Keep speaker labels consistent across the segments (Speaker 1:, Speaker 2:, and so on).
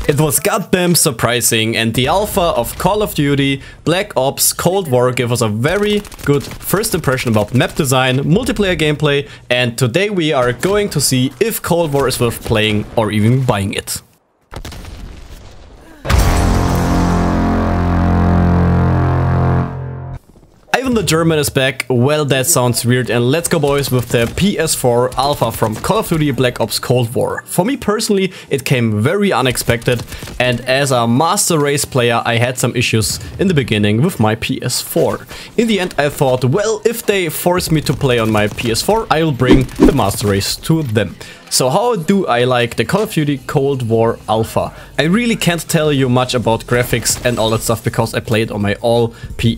Speaker 1: It was goddamn surprising, and the alpha of Call of Duty Black Ops Cold War gave us a very good first impression about map design, multiplayer gameplay, and today we are going to see if Cold War is worth playing or even buying it. Ivan the German is back. Well, that sounds weird, and let's go boys with the PS4 Alpha from Call of Duty Black Ops Cold War. For me personally, it came very unexpected, and as a master race player I had some issues in the beginning with my PS4. In the end I thought, well, if they force me to play on my PS4, I will bring the master race to them. So how do I like the Call of Duty Cold War Alpha? I really can't tell you much about graphics and all that stuff because I played on my old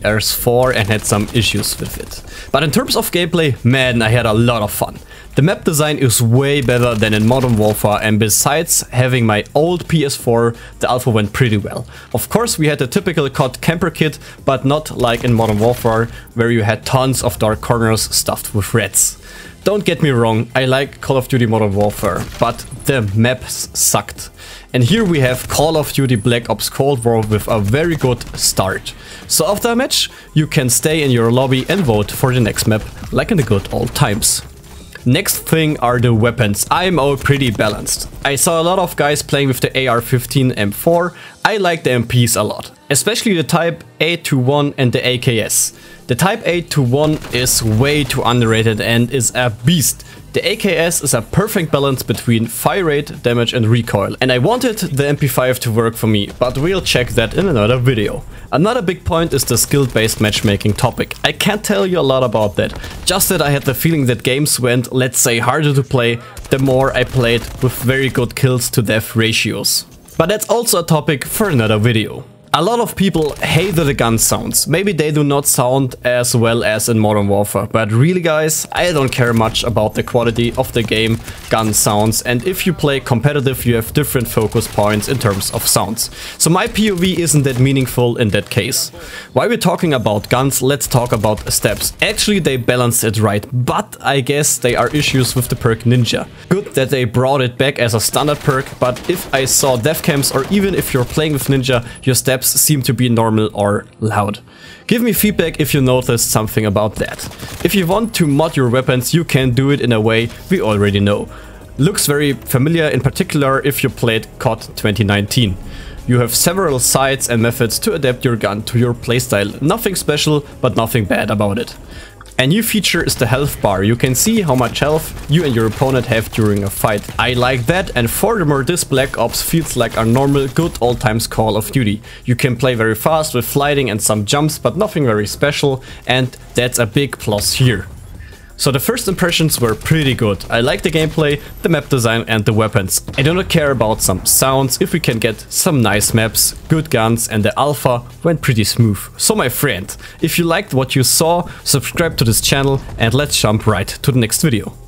Speaker 1: PS4 and had some issues with it. But in terms of gameplay, man, I had a lot of fun. The map design is way better than in Modern Warfare, and besides having my old PS4, the Alpha went pretty well. Of course we had the typical COD camper kit, but not like in Modern Warfare where you had tons of dark corners stuffed with reds. Don't get me wrong, I like Call of Duty Modern Warfare, but the maps sucked. And here we have Call of Duty Black Ops Cold War with a very good start. So after a match, you can stay in your lobby and vote for the next map, like in the good old times. Next thing are the weapons. I'm all pretty balanced. I saw a lot of guys playing with the AR-15 M4. I like the MPs a lot, especially the Type 821 and the AKS. The Type 821 is way too underrated and is a beast. The AKS is a perfect balance between fire rate, damage and recoil, and I wanted the MP5 to work for me, but we'll check that in another video. Another big point is the skill-based matchmaking topic. I can't tell you a lot about that, just that I had the feeling that games went, let's say, harder to play the more I played with very good kills to death ratios. But that's also a topic for another video. A lot of people hate the gun sounds. Maybe they do not sound as well as in Modern Warfare, but really guys, I don't care much about the quality of the game gun sounds, and if you play competitive you have different focus points in terms of sounds. So my POV isn't that meaningful in that case. While we're talking about guns, let's talk about steps. Actually they balanced it right, but I guess there are issues with the perk Ninja. Good that they brought it back as a standard perk, but if I saw dev cams or even if you're playing with Ninja, your steps seem to be normal or loud. Give me feedback if you noticed something about that. If you want to mod your weapons, you can do it in a way we already know. Looks very familiar, in particular if you played COD 2019. You have several sites and methods to adapt your gun to your playstyle. Nothing special, but nothing bad about it. A new feature is the health bar. You can see how much health you and your opponent have during a fight. I like that, and furthermore this Black Ops feels like a normal good old times Call of Duty. You can play very fast with sliding and some jumps, but nothing very special, and that's a big plus here. So the first impressions were pretty good. I like the gameplay, the map design and the weapons. I do not care about some sounds if we can get some nice maps, good guns, and the alpha went pretty smooth. So my friend, if you liked what you saw, subscribe to this channel and let's jump right to the next video.